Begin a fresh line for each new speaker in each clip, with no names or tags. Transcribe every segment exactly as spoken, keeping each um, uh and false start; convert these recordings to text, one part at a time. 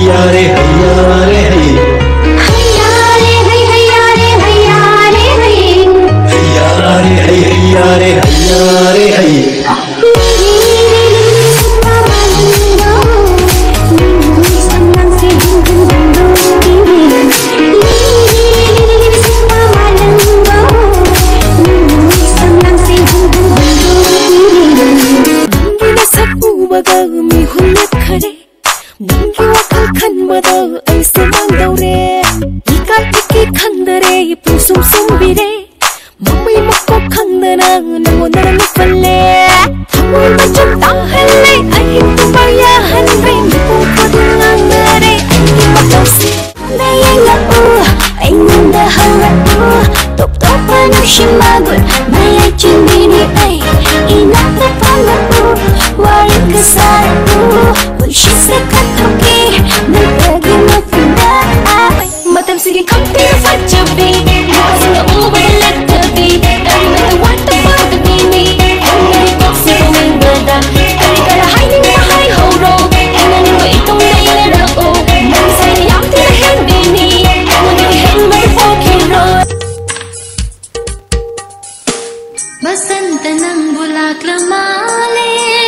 हैया रे हैया रे हैया रे हैया रे हैया रे हैया रे हैया रे हैया रे हैया
mi hullet khare nangki wakal khanbada aise mangdaure ika tiki khandare pusum sumbire mamai makko khandana nangonara nupalle thamoi majum tahalle ai tumaya hanre nipu padungangare ai matausi nayanga u ai nanda hara u top top anu shimagul naya chindini ai inakta pala u wari kesalaku wish sekatoki nagagi mafunda matam sige kampi fajabi wasna uwe letabi dari mata wata pada bini only boxi mengada dari kala hiding mahai horo engan ko itong naira o nang say yang tira hindi only hen my hero basanta nang bulak lamale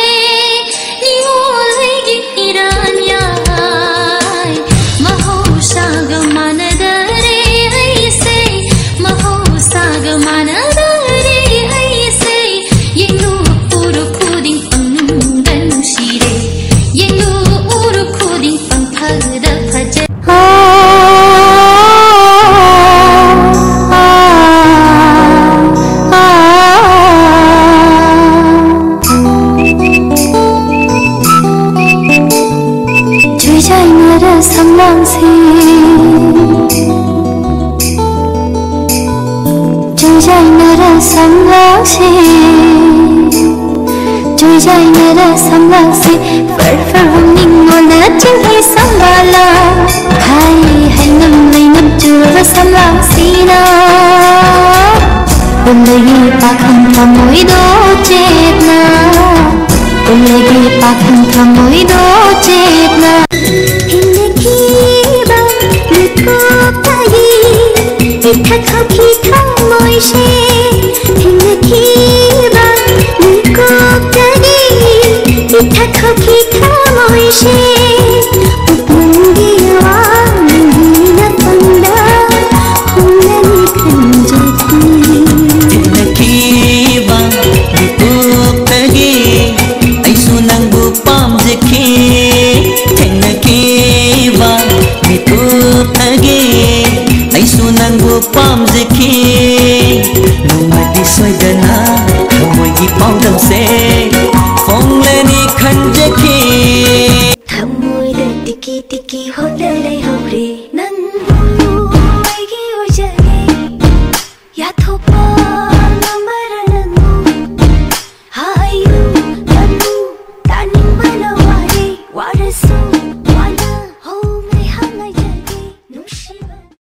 Trôi dài मेरा संभल से फर फर हम निंगोना चिंही संभाला खाई है नम नहीं नम चुरा संभला सीना उल्लगी पाखन थमोई दो चेतना उल्लगी पाखन थमोई दो चेतना हिंदकी बात लिखो ताई इतना खाकी थमोई शे हिंदकी बात लिखो इतना खाकी थमोई शे उपमुंगी वाली न पंडा हुननी खंजती इनकी बात उपतगी ऐसु नंगु पाम जखी इनकी बात उपतगी ऐसु नंगु पाम जखी नुमति सोयदना मोगी पाउदम से फोंगलेनी खंजकी थमोई द टिकी टिकी हो